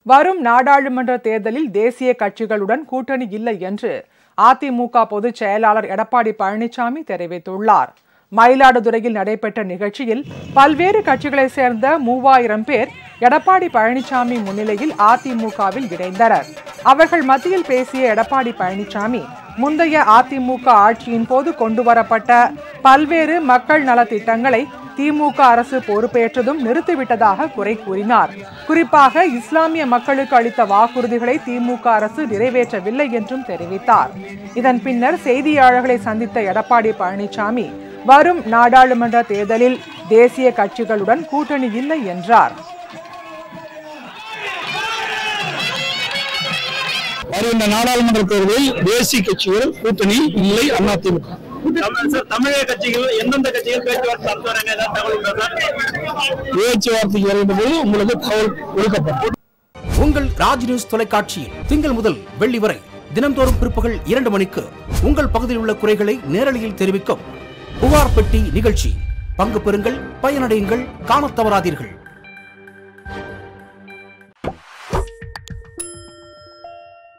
வரும் நாடாளுமன்ற தேர்தலில் தேசிய கட்சிகளுடன் கூட்டணி இல்லை என்று அதிமுக பொதுச் செயலாளர் எடப்பாடி பழனிசாமி தெரிவித்துள்ளார். மயிலாடுதுறையில் நடைபெற்ற நிகழ்ச்சியில் பல்வேறு கட்சிகளைச் சேர்ந்த 3000 பேர் எடப்பாடி பழனிசாமி முன்னிலையில் அதிமுகவில் இணைந்தனர். அவர்கள் மத்தியில் பேசிய எடப்பாடி பழனிசாமி, முந்தைய அதிமுக ஆட்சியின் போது கொண்டுவரப்பட்ட பல்வேறு மக்கள் நலத்திட்டங்களை திமுக அரசு பொறுப்பேற்றதும் நிறுத்திவிட்டதாக குறை கூறினார். குறிப்பாக இஸ்லாமிய மக்களுக்கு அளித்த வாக்குறுதிகளை திமுக அரசு நிறைவேற்றவில்லை என்றும் தெரிவித்தார். இதன் பின்னர் செய்தியாளர்களை சந்தித்த எடப்பாடி பழனிசாமி, வரும் நாடாளுமன்ற தேர்தலில் தேசிய கட்சிகளுடன் கூட்டணி இல்லை என்றார். வருகின்ற நாடாளுமன்ற தேர்தலில் தேசிய கட்சிகள் கூட்டணி இல்லை. அதிமுக தமிழக கட்சிகள் எந்தெந்த கட்சிகள் பேச்சுவார்த்தைக்கு வரும்போது உங்களுக்கு தகவல் கொடுக்கப்படும். உங்கள் ராஜ் நியூஸ் தொலைக்காட்சியில் திங்கள் முதல் வெள்ளி வரை தினந்தோறும் பிற்பகல் 2 மணிக்கு உங்கள் பகுதியில் உள்ள குறைகளை நேரலையில் தெரிவிக்கும் புகார் பெட்டி நிகழ்ச்சி. பங்கு பெறுங்கள், பயனடையுங்கள், காணத் தவறாதீர்கள்.